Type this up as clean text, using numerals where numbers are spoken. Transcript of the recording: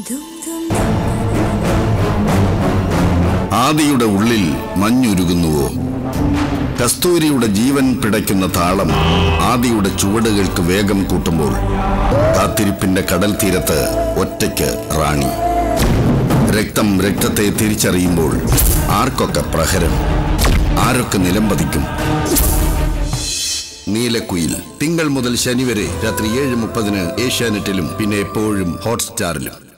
ആദിയുടെ ഉള്ളിൽ മഞ്ഞുരുകുന്നുവോ? കസ്തൂരിയുടെ ജീവൻ പിടയ്ക്കുന്ന താളം ആദിയുടെ ചുവടുകൾക്ക് വേഗം കൂട്ടുമ്പോൾ കാത്തിരിപ്പിന്റെ കടൽ തീരത്ത് ഒറ്റയ്ക്ക് റാണി. രക്തം രക്തത്തെ തിരിച്ചറിയുമ്പോൾ ആർക്കൊക്കെ പ്രഹരം, ആരൊക്കെ നിലംപതിക്കും? നീലക്കുയിൽ തിങ്കൾ മുതൽ ശനി വരെ രാത്രി 7:30 ഏഷ്യാനെറ്റിലും പിന്നെ എപ്പോഴും ഹോട്ട്സ്റ്റാറിലും.